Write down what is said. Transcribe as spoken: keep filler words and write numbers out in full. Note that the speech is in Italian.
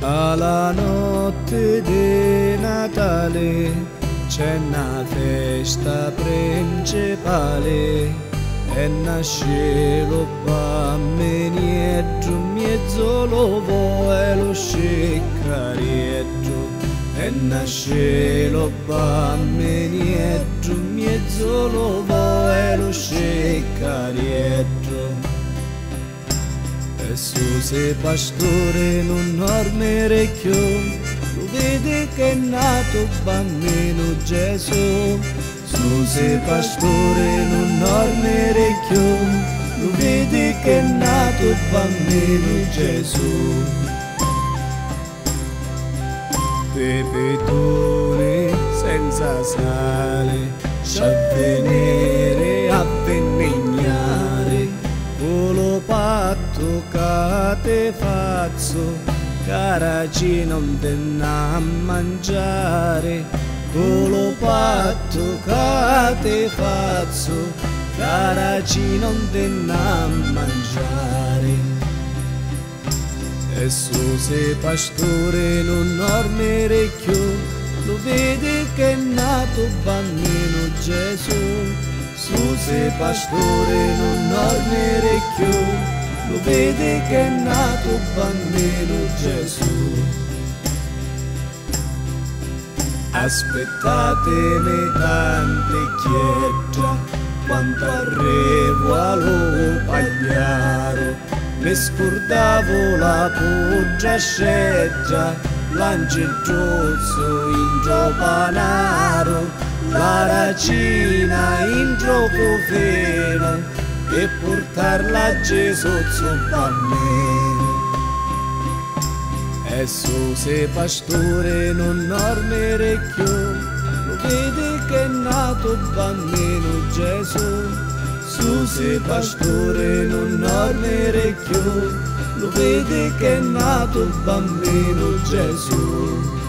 Alla notte di Natale c'è una festa principale e nasce lo bambinietto mezzo lovo e lo sciccarietto e nasce lo bambinietto mezzo lovo e lo sciccarietto. E su se pastore non dorme più, lo vede che è nato bambino Gesù. Su se pastore non dorme più, lo vede che è nato bambino Gesù. Pepetone senza sale, c'avvenire a vennignare, volo patto che te faccio, caraci non te a mangiare, volo patto che te faccio, caraci non te a mangiare. E su se pastore non dorme più, lo vede che è nato bambino Gesù. Su se pastore non dorme più, lo vede che è nato bambino Gesù. Aspettatemi tante chietta, quanto arrivo allo pagliaro, mi scordavo la poggia scetta, l'angelozzo in panaro, la racina in profeno e portarla a Gesù bambino. E su se pastore non dorme più, lo vede che è nato bambino Gesù. Su se pastore non dorme più, lo vede che è nato bambino Gesù.